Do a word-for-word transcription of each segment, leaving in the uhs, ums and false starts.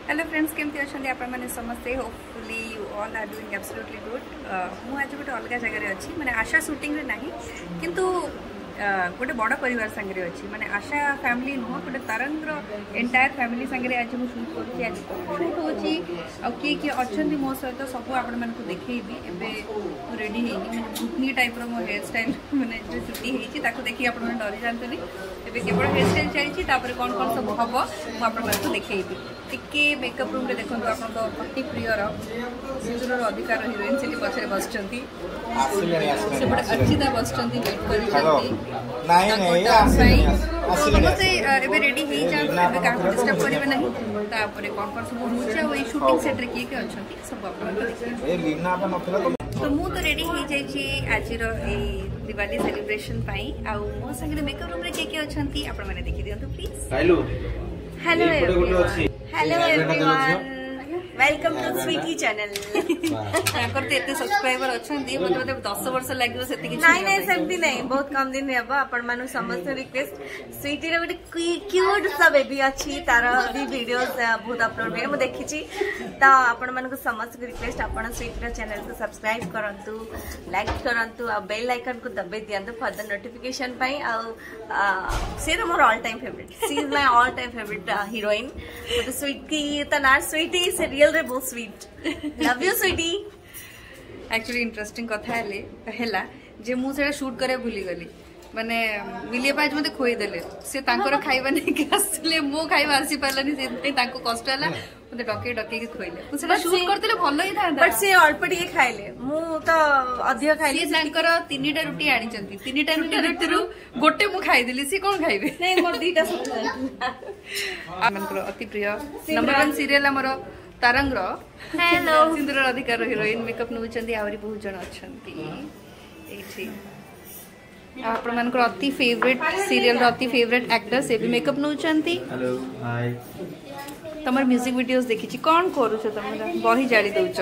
Hello friends केमती अच्छा आप समस्ते hopefully you all are doing absolutely good. मुझे गोटे अलग जगह अच्छी माने आशा शूटिंग रे नहीं किंतु गोटे बड़ परिवार सांगे अच्छी माने आशा फैमिली नुह गोटे तरंगर एंटायर फैमिली सांगे आज मुझे शूट करुँची आज शूट होची आ किए किए अच्छा मो सहित सब आपण मानक देखी एवं रेडी मैंने भूतनी टाइप रो मो हेयर स्टाइल मैंने जो चुटी होती देखिए आप डरी जातुनि एवं केवल हेयर स्टाइल चलती कौन कौन सब हम मुझे देखी टिके मेकअप रूम रे देखो आप अति प्रियर सिंदूर अधिकार हिरोइन से पछरे बसचंती से बड़े अर्चिता बसचंती वेट करी समस्ते एबे रेडी हो जाए क्या डिस्टर्ब करेंगे नहीं तापर कौन कौन सब होई शूटिंग सेट रे किए के अछंती सब आप तो मु तो रेडी हो जाइए आज दिवाली सेलिब्रेशन पाई आ मो संगे मेकअप रूम रे के के अछंती आपण माने देखि दियंतु please. Hello hello hello everyone welcome to Sweety channel. याकर ते एते सब्सक्राइबर अछंती मते मते दस वर्ष लागियो सेति कि नहीं नहीं सेमती नहीं बहुत कम दिन हेबा आपण मानु समस्त रिक्वेस्ट स्वीटी रे गोटे क्यूट सा बेबी अछि तार भी वीडियोस बहुत अपलोड करे मु देखि छी त आपण मानु समस्त रिक्वेस्ट आपण स्वीटी रे चैनल को सब्सक्राइब करंतु लाइक करंतु आ बेल आइकन को दबे दियंतु फर्दर नोटिफिकेशन पई आ से मोर all time favourite she is my all time favourite heroine मते स्वीटी त ना स्वीटी सीरियल रे बहुत sweet love you Sweety. Actually interesting कथा है पहला जे मु से शूट करे भूली गली माने मिलिए पाज मते खोई देले से तांकर खाइबा नै के आसले मो खाइबा आसी पालनी से तांको कष्ट हला मते डके डके के खोइले मु से शूट करतेले भलो ही था बट से अल्प टिके खाइले मु तो अधिक खाइले से तांकर तीनटा रुटी आनी चंती तीनटा रुटी भितरु गोटे मु खाइ देली से कोन खाइबे नै मोर दीटा सब मनकर अति प्रिय नंबर वन सीरियल हमर तरंगर हेलो सिंदूर अधिकार हिरोइन मेकअप नउचंती आवरी बहुत जन अछंती एठी आपण मानकर अति फेवरेट सीरियल रो अति फेवरेट एक्टर से भी मेकअप नउचंती। हेलो हाय तमर म्यूजिक वीडियोस देखि छी कोन करू छ तमरा बही जाली दउछ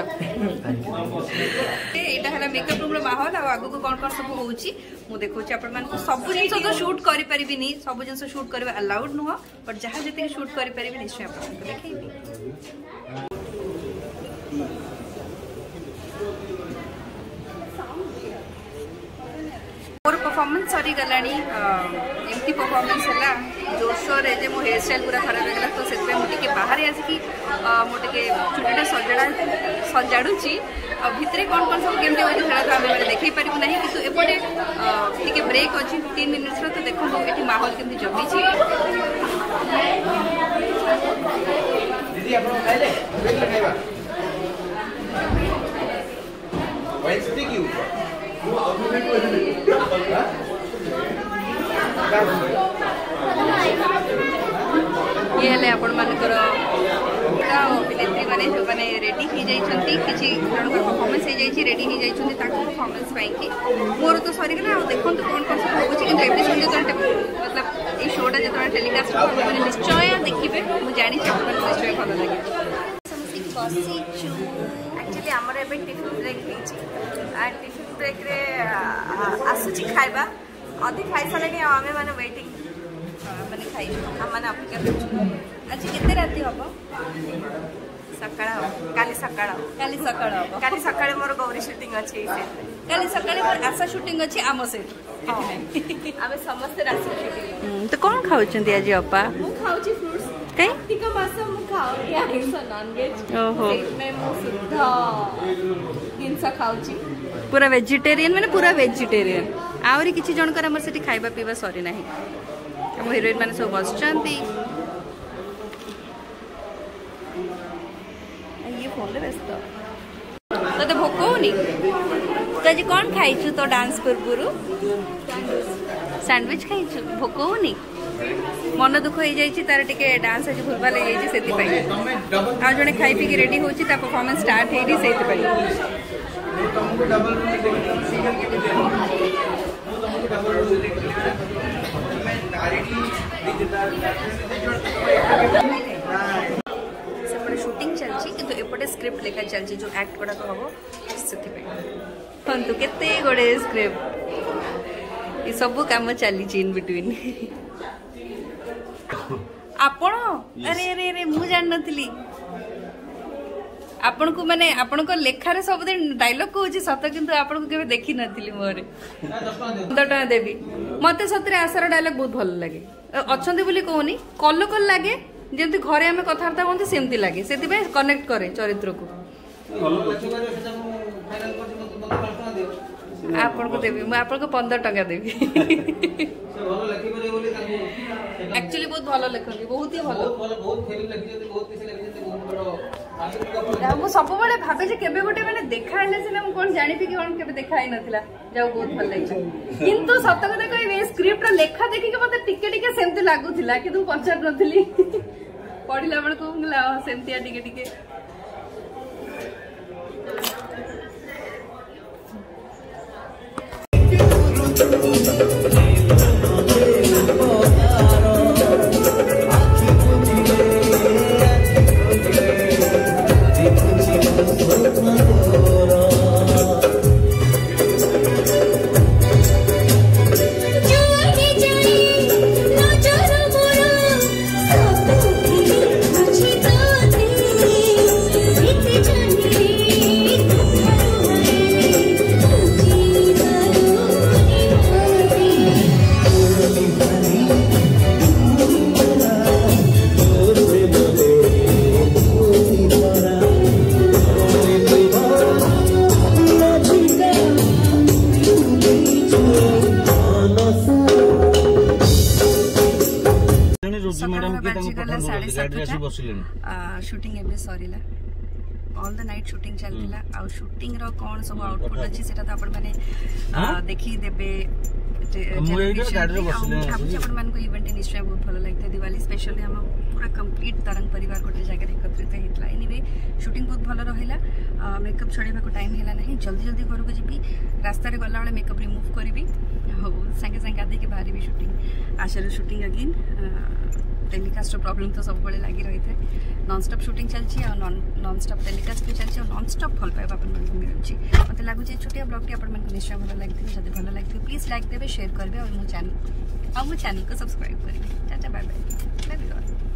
एटा हला मेकअप रूम रो माहौल आ आगु को कोन कोन सब होउची मु देखौ छी आपण मान को सब जिंस तो शूट करि परिबि नी सब जिंस शूट करबे अलाउड नुह बट जहा जते शूट करि परिबि निश्चय आपण को देखैबी। मोर परफॉर्मेंस सरी गलानी एमती परफॉर्मेंस है जोशोर जे मो हेयर स्टाइल पूरा खराब हो गला तो से मुझे बाहर आसिकी मुझे चुटीटा सजड़ा सजाड़ुची भितर कौन कौन सब केमती होती है तो आम देखे पारू ना कि एपटे टी ब्रेक अच्छी तीन मिनिट्स तो देखो ये माहौल केमती जमी ये हेले आपण मानकर अभिनेत्री माने जो माने रेडी हो जाइछंती किछि परफॉर्मेंस हो जाइछि रेडी हो जाइछंती ताको परफॉर्मेंस पाई कि मोर तो सरी गेला आ देखन तो कोन कोन सब होछि कि एपिसोड जो मतलब ए शोटा जो टेलीकास्ट माने निश्चय देखिबे मु जानि छी आपण निश्चय भलो लागे समथि बसी छु एक्चुअली हमर एबे टिफिन ब्रेक हेछि आ टिफिन ब्रेक रे आसुची खाइबा अधिक खाइ साले आमे माने वेटिंग माने खाइ हम माने अपेक्षा करछु आज केते राती हबो सकाळ काली सकाळ काली सकाळ हबो काली सकाळ मोर गौरी शूटिंग अछि काली सकाळ मोर आशा शूटिंग अछि आमो सेट आमे समस्त राशि शूटिंग तो कोन खाउछंती आज अपा मु खाउची फ्रूट्स कई टिका मास मु खाउ या नॉन वेज ओहो मैं मु शुद्ध दिनसा खाउची पूरा वेजिटेरियन माने पूरा वेजिटेरियन आउरी किछि जण कर हमर सेठी खाइबा पीबा सरी नाही हम हीरोइन माने सब बसचंती ये फोन रे व्यस्त तते भोक होनी तो आज कौन खाइछु तो डांस पूर्व सैंडविच खाइछु भोक होनी मन दुख हो जाइछि तार टिके डांस आज भूलभाल हो जाइछि सेति पई आ जने खाइ पी के रेडी होछि ता परफॉर्मेंस स्टार्ट हेरी सेति पई सेपटे शूटिंग चलछि किंतु एपटे स्क्रिप्ट लेखा चलछि जो एक्ट गुडा तो हबो सेति पई पंतु केते गोडे स्क्रिप्ट ये सब काम चली इन बिटवीन आपण अरे अरे अरे मु जान नथली आपण को माने आपण को लेखारे सब दिन डायलॉग कहूँ सत किंतु आपण को केबे देखी नथिली मोरे पंद्रह टका देवी मते सतरे आसार डायलॉग बहुत भल लगे अछंती बोली कहूनी कल कल लगे जेमती घरे आमे कथार्ता होंती सेमती लगे सेति पे कनेक्ट करे चरित्र को आपण को देवी मैं आपण को पंद्रह टका देवी एक्चुअली बहुत भल लिखती बहुत ही भल मु सब बड़े भावे जे केबे गोटे माने देखा हेले सिना मु कोन जानि पि कि कोन केबे देखा ही नथिला जाऊ बहुत भल लागि किंतु सत कथा कहबे स्क्रिप्ट रो लेखा देखि के मते टिके टिके सेमती लागुथिला कि तू पचार नथिली पढिला बेल को सेमती टिके टिके शूटिंग एबे सरीला ऑल द नाइट शूटिंग चलतिला आ शूटिंग रो कोन सब आउटपुट अछि सेटा त अपन माने देखि देबे अपन मान को इवेंट निश्चय बहुत भलो लागते दिवाली स्पेशली हम पूरा कंप्लीट तरंग परिवार गोटे जगह एकत्रित हेतला एनीवे शूटिंग बहुत भलो रहिला मेकअप छड़ेबा को टाइम हेला नहीं जल्दी जल्दी घर को जीबी रास्ता रे गला वाले मेकअप रिमूव करबी संगे संगे आदि के बाहर भी शूटिंग आशा शूटिंग अगेन टेलीकास्ट प्रॉब्लम तो सब बड़े लगी रही थे नॉन स्टॉप शूटिंग चलती और नॉन स्टॉप टेलीकास्ट भी चलती और नॉन स्टॉप भल पाइबा अपन मन को मिलुची मते लागु जे छोटिया ब्लॉग टी अपन मन को निश्चय भल लागथि जदि भल लागथि प्लीज लाइक देबे शेयर करबे और मो चैनल और मो चैनल को सब्सक्राइब करबे tata bye bye love you all.